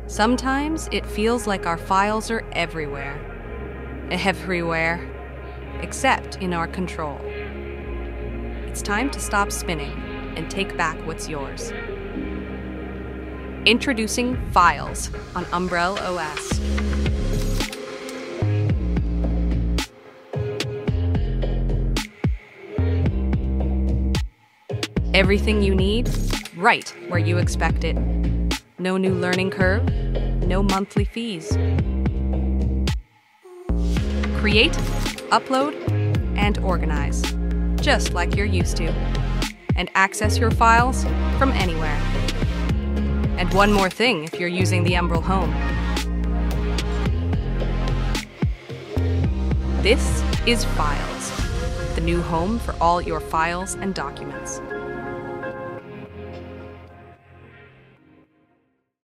Sometimes it feels like our files are everywhere. Everywhere, except in our control. It's time to stop spinning and take back what's yours. Introducing Files on umbrelOS. Everything you need, right where you expect it. No new learning curve, no monthly fees. Create, upload, and organize, just like you're used to. And access your files from anywhere. And one more thing if you're using the Umbrel Home. This is Files, the new home for all your files and documents.